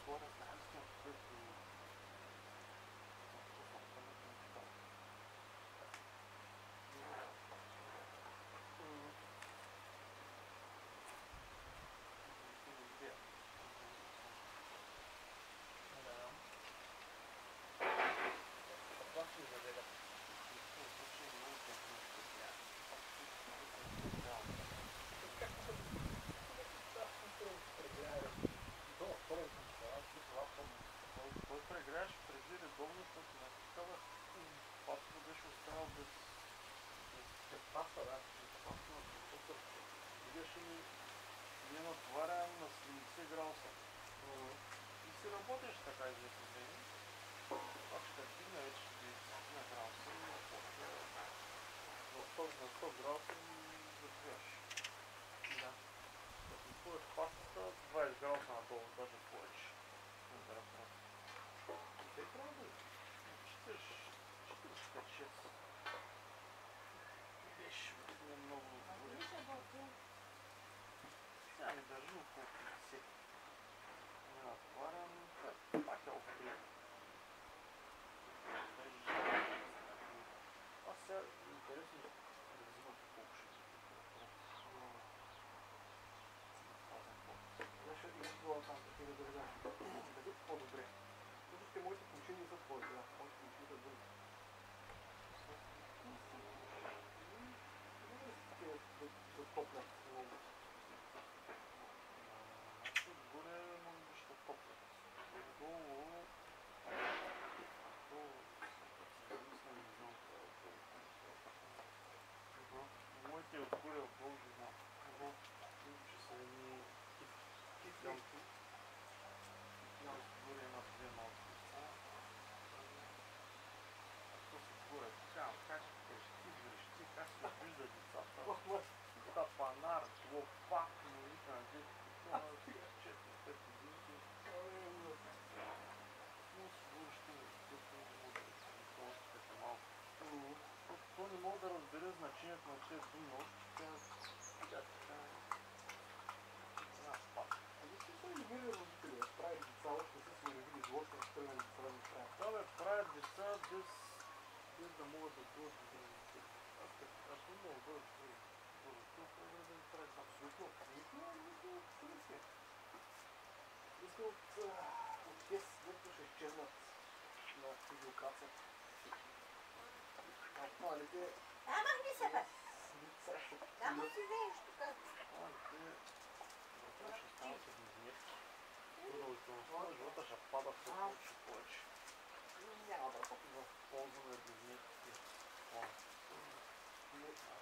отворя най-лесния открит и напусна пълното неща. Това ще заведа. Той прегряваше преди редовното на такава. Паската беше останал без паста, да. Видеше ли, ние натоваряем на 70 градуса. И си работиш така известно време. Пак ще дигна вече 30 градуса и после на 100 градуса и затвияш. Да. Като изпълнеш пастата 20 градуса надолу, даже повече. Температурата. Те трябва да 45-6. Беше много горе. Сега ми държи около 50. Не натоварям, пак е окей. А сега интересно да взимат колко ще се температура. Знаеш, имаш това там такива държа. Да бъдат по-добре. Вижте, моите ключи не са твои, да. Моите ключи са други. Да топлят много. Отгоре може би ще топлят. Отдолу, моите отгоре отдолу ги знам. Че са едни кифлянки. Отгоре има две малки деца. То са отгоре така, как ще кажеш, ти връщи, как се вижда децата. Тапанар, лопак, молика на детето, това 4-5 годинки. Но сигурно ще му малко. То не мога да разбере значението на тези думи, още тя така една спад. Ами си са и мили родители, да правят деца, още не са си уредили живота, да тръгнали деца да не правят. Да бе, правят деца без да могат да бъдат добри. Аз не мога да бъдат добри. Продуктивно да ги правят Абсолютно, абсолютно. Мисля от тези дето ще изчезнат на физиокрацията. Малите... Махни се, бе! Само си вземеш тук. Това ще стават еднодневки. Продължителността на живота ще пада все повече. Няма да пъти в полза на еднодневките.